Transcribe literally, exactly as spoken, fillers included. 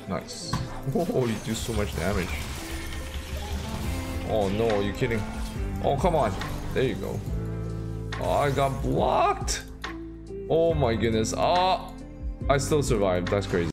Nice. Oh, you do so much damage. Oh no, are you kidding? Oh, come on. There you go. Oh, I got blocked. Oh my goodness. Ah, I still survived. That's crazy.